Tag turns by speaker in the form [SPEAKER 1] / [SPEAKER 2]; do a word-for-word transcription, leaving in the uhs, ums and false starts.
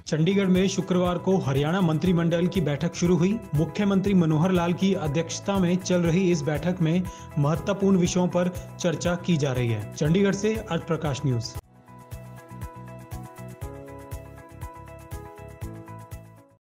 [SPEAKER 1] चंडीगढ़ में शुक्रवार को हरियाणा मंत्रिमंडल की बैठक शुरू हुई। मुख्यमंत्री मनोहर लाल की अध्यक्षता में चल रही इस बैठक में महत्वपूर्ण विषयों पर चर्चा की जा रही है। चंडीगढ़ से अर्थ प्रकाश न्यूज।